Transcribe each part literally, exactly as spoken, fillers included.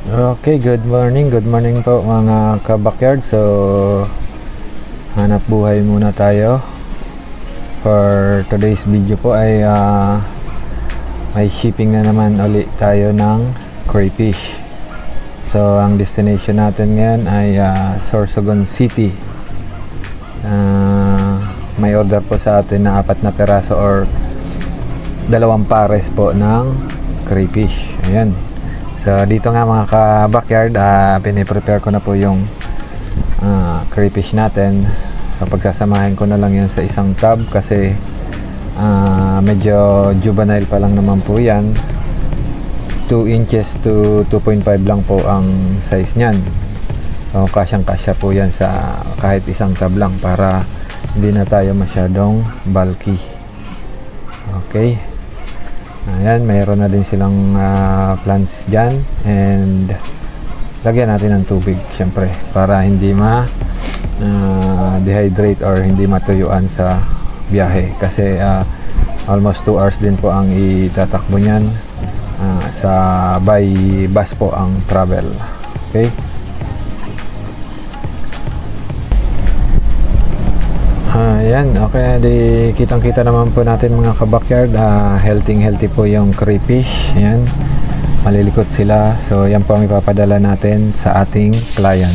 Okay, good morning, good morning po mga ka-backyard. So, hanap buhay muna tayo. For today's video po ay uh, may shipping na naman ulit tayo ng crayfish. So, ang destination natin ngayon ay uh, Sorsogon City. uh, May order po sa atin na apat na peraso or dalawang pares po ng crayfish. Ayan. So dito nga mga ka-backyard, uh, piniprepare ko na po yung uh, crayfish natin. So pagkasamahin ko na lang yan sa isang tub kasi uh, medyo juvenile pa lang naman po yan. Two inches to two point five lang po ang size nyan. So kasyang kasya po yan sa kahit isang tub lang para hindi na tayo masyadong bulky. Okay. Ayan, mayroon na din silang uh, plants dyan, and lagyan natin ng tubig syempre para hindi ma uh, dehydrate or hindi matuyuan sa biyahe kasi uh, almost two hours din po ang itatakbo nyan. Uh, sa by bus po ang travel. Okay. Ayan, okay, di kitang kita naman po natin mga ka-backyard, uh, healthy healthy po yung crayfish. Ayan, malilikot sila. So yan po ang ipapadala natin sa ating client.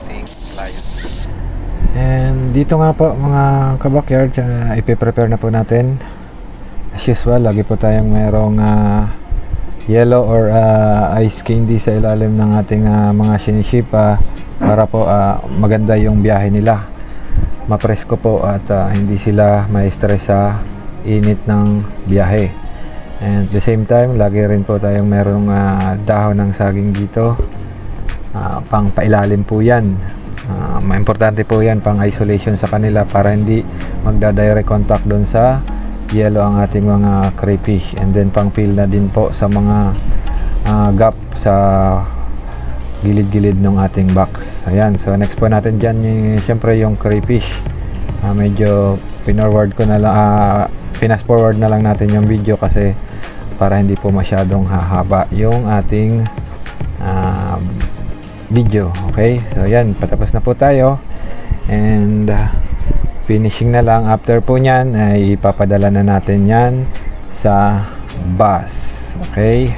And dito nga po mga ka-backyard, uh, ipiprepare na po natin. As usual, lagi po tayong merong uh, yellow or uh, ice candy sa ilalim ng ating uh, mga siniship uh, para po uh, maganda yung biyahe nila, mapresko po at uh, hindi sila ma-stress sa init ng biyahe. And at the same time, lagi rin po tayong merong uh, dahon ng saging dito, uh, pang pailalim po yan. Uh, maimportante po yan pang isolation sa kanila para hindi magda-direct contact doon sa yellow ang ating mga crayfish. And then pang fill na din po sa mga uh, gap sa gilid-gilid ng ating box. Ayan, so next po natin dyan yung, syempre yung crayfish. uh, medyo pinorward ko na lang, uh, pinas forward na lang natin yung video kasi para hindi po masyadong hahaba yung ating uh, video. Okay, so ayan, patapos na po tayo, and uh, finishing na lang. After po nyan ay ipapadala na natin yan sa bus. Okay.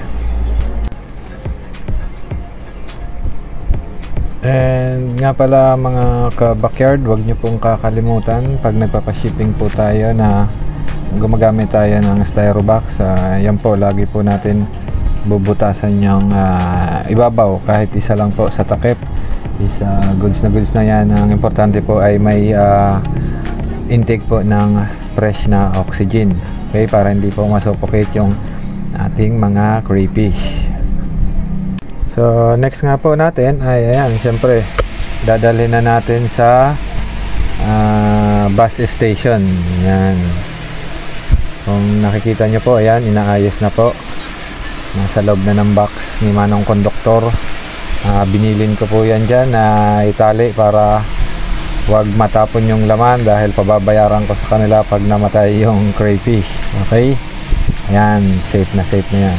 And nga pala mga ka-backyard, wag nyo pong kakalimutan pag nagpapashipping po tayo na gumagamit tayo ng styro box. Uh, yan po, lagi po natin bubutasan yung uh, ibabaw kahit isa lang po sa takip. Is uh, goods na goods na yan. Ang importante po ay may uh, intake po ng fresh na oxygen. Okay, para hindi po masuffocate yung ating mga crayfish. So next nga po natin ay ayan, siyempre dadalhin na natin sa uh, bus station. Ayan, kung nakikita nyo po, ayan, inaayos na po, nasa loob na ng box ni manong konduktor. uh, binilin ko po yan dyan na itali para wag matapon yung laman dahil pababayaran ko sa kanila pag namatay yung crayfish. Okay, ayan, safe na safe na yan.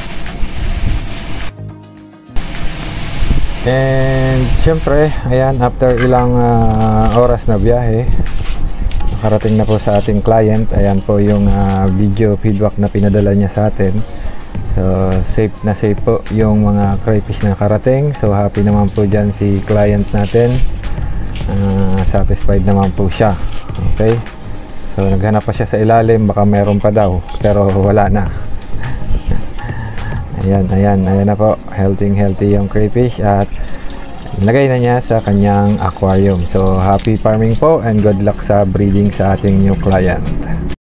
And syempre, ayan, after ilang uh, oras na biyahe, nakarating na po sa ating client. Ayan po yung uh, video feedback na pinadala niya sa atin. So safe na safe po yung mga crayfish na nakarating. So happy naman po dyan si client natin, uh, satisfied naman po siya. Okay, so naghanap pa siya sa ilalim, baka meron pa daw pero wala na. Ayan, ayan, ayan na po, healthy healthy yung crayfish at lagay na niya sa kanyang aquarium. So happy farming po and good luck sa breeding sa ating new client.